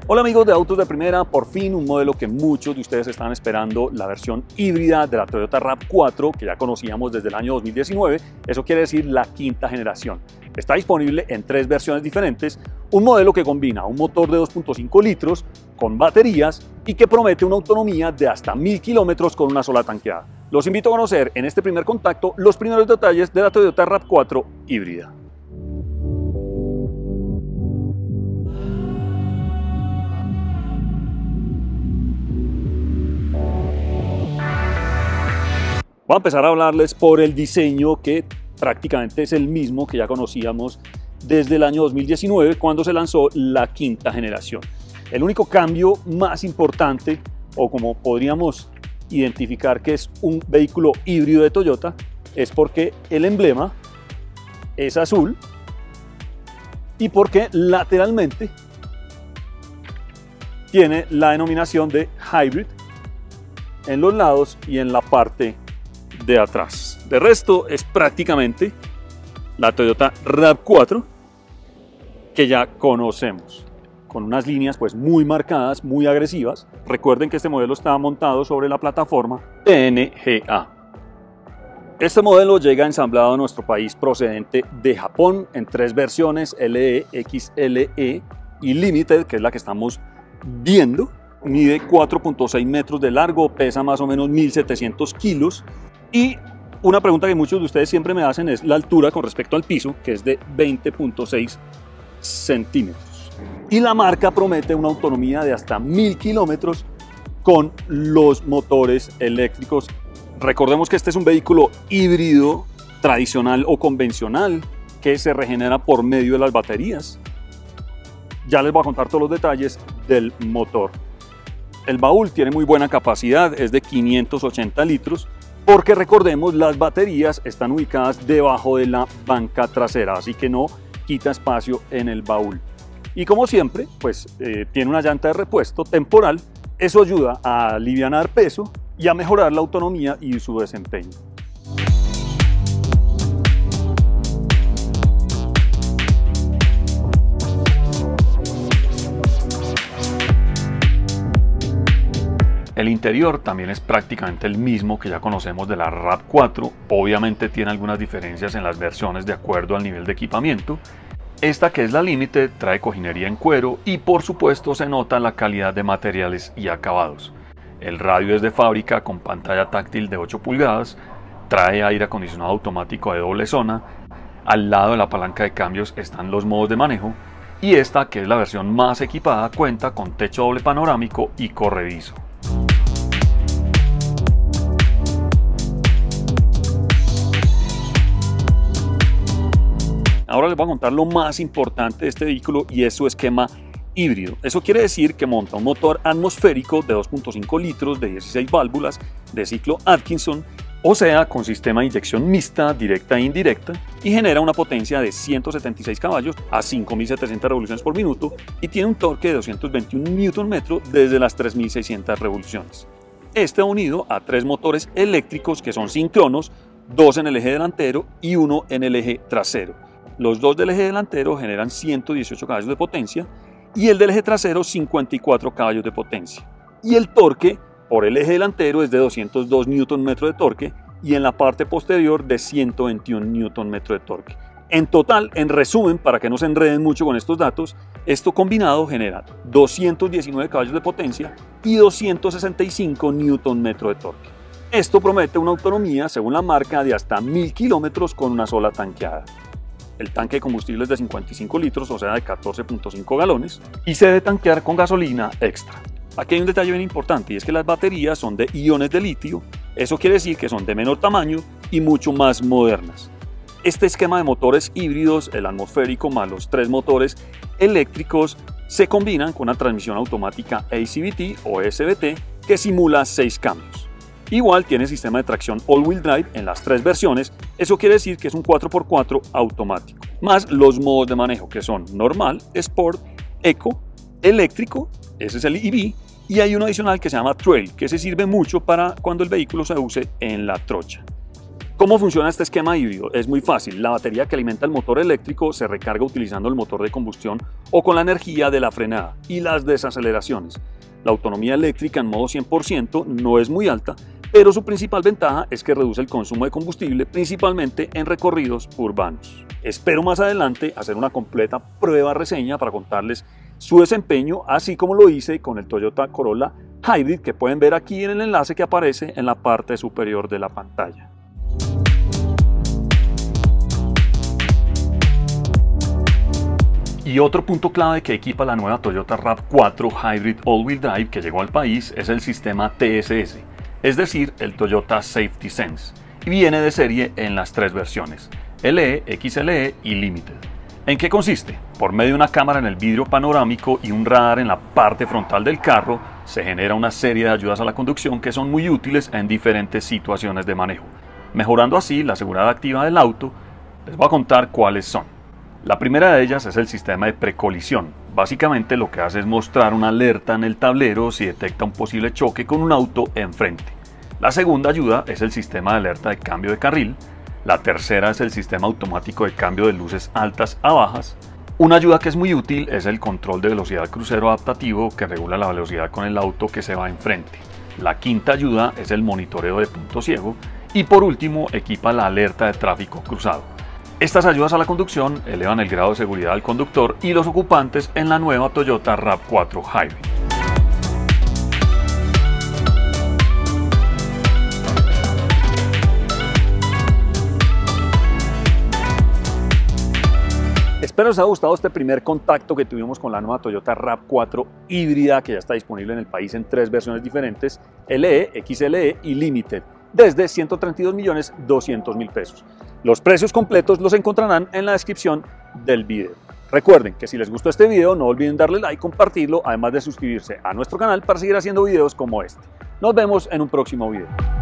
Hola amigos de Autos de Primera, por fin un modelo que muchos de ustedes estaban esperando, la versión híbrida de la Toyota RAV4 que ya conocíamos desde el año 2019, eso quiere decir la quinta generación. Está disponible en tres versiones diferentes, un modelo que combina un motor de 2.5 litros con baterías y que promete una autonomía de hasta 1000 kilómetros con una sola tanqueada. Los invito a conocer en este primer contacto los primeros detalles de la Toyota RAV4 híbrida. Voy a empezar a hablarles por el diseño que prácticamente es el mismo que ya conocíamos desde el año 2019 cuando se lanzó la quinta generación. El único cambio más importante, o como podríamos identificar que es un vehículo híbrido de Toyota, es porque el emblema es azul y porque lateralmente tiene la denominación de Hybrid en los lados y en la parte de atrás. De resto es prácticamente la Toyota RAV4 que ya conocemos, con unas líneas pues muy marcadas, muy agresivas. Recuerden que este modelo está montado sobre la plataforma NGA. Este modelo llega ensamblado a nuestro país procedente de Japón en tres versiones, LE, XLE y Limited, que es la que estamos viendo. Mide 4.6 metros de largo, pesa más o menos 1700 kilos. Y una pregunta que muchos de ustedes siempre me hacen es la altura con respecto al piso, que es de 20.6 centímetros. Y la marca promete una autonomía de hasta 1000 kilómetros con los motores eléctricos. Recordemos que este es un vehículo híbrido tradicional o convencional que se regenera por medio de las baterías. Ya les voy a contar todos los detalles del motor. El baúl tiene muy buena capacidad, es de 580 litros. Porque recordemos, las baterías están ubicadas debajo de la banca trasera, así que no quita espacio en el baúl. Y como siempre, pues tiene una llanta de repuesto temporal. Eso ayuda a alivianar peso y a mejorar la autonomía y su desempeño. El interior también es prácticamente el mismo que ya conocemos de la RAV4, obviamente tiene algunas diferencias en las versiones de acuerdo al nivel de equipamiento. Esta, que es la Limited, trae cojinería en cuero y por supuesto se nota la calidad de materiales y acabados. El radio es de fábrica con pantalla táctil de 8 pulgadas, trae aire acondicionado automático de doble zona, al lado de la palanca de cambios están los modos de manejo y esta, que es la versión más equipada, cuenta con techo doble panorámico y corredizo. Ahora les voy a contar lo más importante de este vehículo y es su esquema híbrido. Eso quiere decir que monta un motor atmosférico de 2.5 litros de 16 válvulas de ciclo Atkinson, o sea, con sistema de inyección mixta, directa e indirecta, y genera una potencia de 176 caballos a 5700 revoluciones por minuto y tiene un torque de 221 Nm desde las 3600 revoluciones. Este unido a tres motores eléctricos que son síncronos, dos en el eje delantero y uno en el eje trasero. Los dos del eje delantero generan 118 caballos de potencia y el del eje trasero 54 caballos de potencia. Y el torque por el eje delantero es de 202 Nm de torque y en la parte posterior de 121 Nm de torque. En total, en resumen, para que no se enreden mucho con estos datos, esto combinado genera 219 caballos de potencia y 265 Nm de torque. Esto promete una autonomía, según la marca, de hasta 1000 kilómetros con una sola tanqueada. El tanque de combustible es de 55 litros, o sea de 14.5 galones, y se debe tanquear con gasolina extra. Aquí hay un detalle bien importante y es que las baterías son de iones de litio, eso quiere decir que son de menor tamaño y mucho más modernas. Este esquema de motores híbridos, el atmosférico más los tres motores eléctricos, se combinan con una transmisión automática ACVT o SVT que simula 6 cambios. Igual tiene sistema de tracción all-wheel drive en las tres versiones, eso quiere decir que es un 4x4 automático, más los modos de manejo que son normal, sport, eco, eléctrico, ese es el EV, y hay uno adicional que se llama Trail, que se sirve mucho para cuando el vehículo se use en la trocha. ¿Cómo funciona este esquema híbrido? Es muy fácil. La batería que alimenta el motor eléctrico se recarga utilizando el motor de combustión o con la energía de la frenada y las desaceleraciones. La autonomía eléctrica en modo 100% no es muy alta, pero su principal ventaja es que reduce el consumo de combustible, principalmente en recorridos urbanos. Espero más adelante hacer una completa prueba reseña para contarles su desempeño, así como lo hice con el Toyota Corolla Hybrid, que pueden ver aquí en el enlace que aparece en la parte superior de la pantalla. Y otro punto clave que equipa la nueva Toyota RAV4 Hybrid All-Wheel Drive que llegó al país es el sistema TSS, es decir, el Toyota Safety Sense, y viene de serie en las tres versiones, LE, XLE y Limited. ¿En qué consiste? Por medio de una cámara en el vidrio panorámico y un radar en la parte frontal del carro, se genera una serie de ayudas a la conducción que son muy útiles en diferentes situaciones de manejo, mejorando así la seguridad activa del auto. Les voy a contar cuáles son. La primera de ellas es el sistema de precolisión. Básicamente lo que hace es mostrar una alerta en el tablero si detecta un posible choque con un auto enfrente. La segunda ayuda es el sistema de alerta de cambio de carril. La tercera es el sistema automático de cambio de luces altas a bajas. Una ayuda que es muy útil es el control de velocidad crucero adaptativo que regula la velocidad con el auto que se va enfrente. La quinta ayuda es el monitoreo de punto ciego. Y por último equipa la alerta de tráfico cruzado. Estas ayudas a la conducción elevan el grado de seguridad del conductor y los ocupantes en la nueva Toyota RAV4 Hybrid. Espero les haya gustado este primer contacto que tuvimos con la nueva Toyota RAV4 híbrida que ya está disponible en el país en tres versiones diferentes, LE, XLE y Limited, desde 132.200.000 pesos. Los precios completos los encontrarán en la descripción del video. Recuerden que si les gustó este video no olviden darle like, compartirlo, además de suscribirse a nuestro canal para seguir haciendo videos como este. Nos vemos en un próximo video.